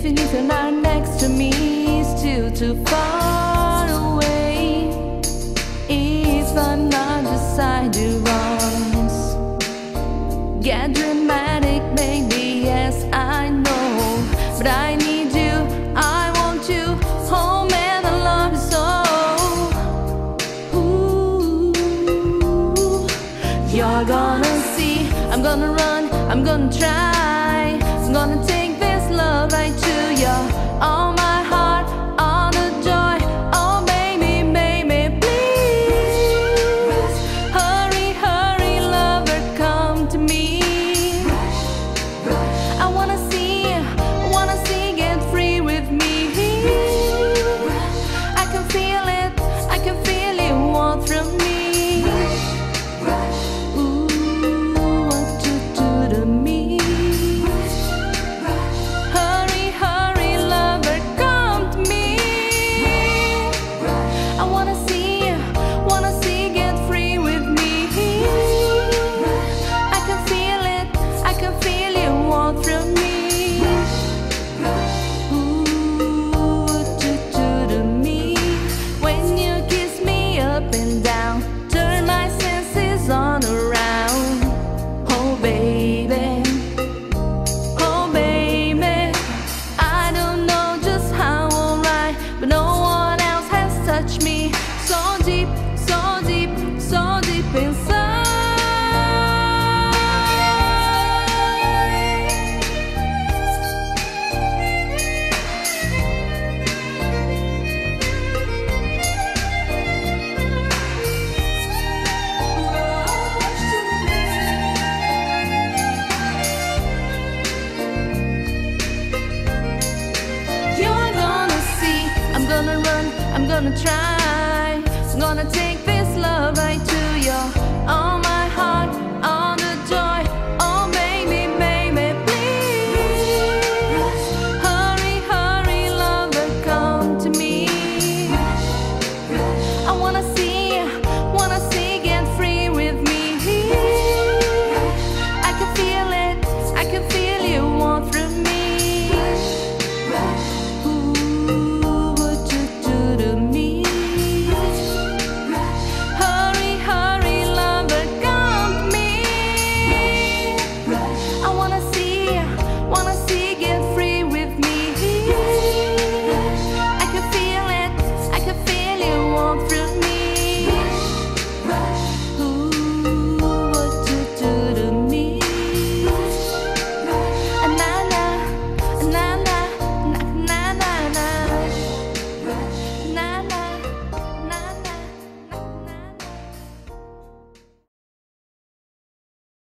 Even if you're not next to me, still too far away. If I'm not beside you, once get dramatic, baby, yes, I know. But I need you, I want you, oh man, I love you so. Ooh, you're gonna see, I'm gonna run, I'm gonna try, I'm gonna take this love right to you. All my heart, all the joy, oh baby, baby, please. Hurry, hurry, lover, come to me. I wanna see, get free with me. I can feel it want from me. Ooh, what you do to me. Hurry, hurry, lover, come to me. I wanna see, get free with me. I can feel it want from me. Ooh, what you do to me. When you kiss me up and down, turn my senses on around. Oh baby, oh baby, I don't know just how or why, but no one else has touched me so deep, so deep, so deep inside. You're gonna see, I'm gonna run, I'm gonna try, I'm gonna take this love right to your arms.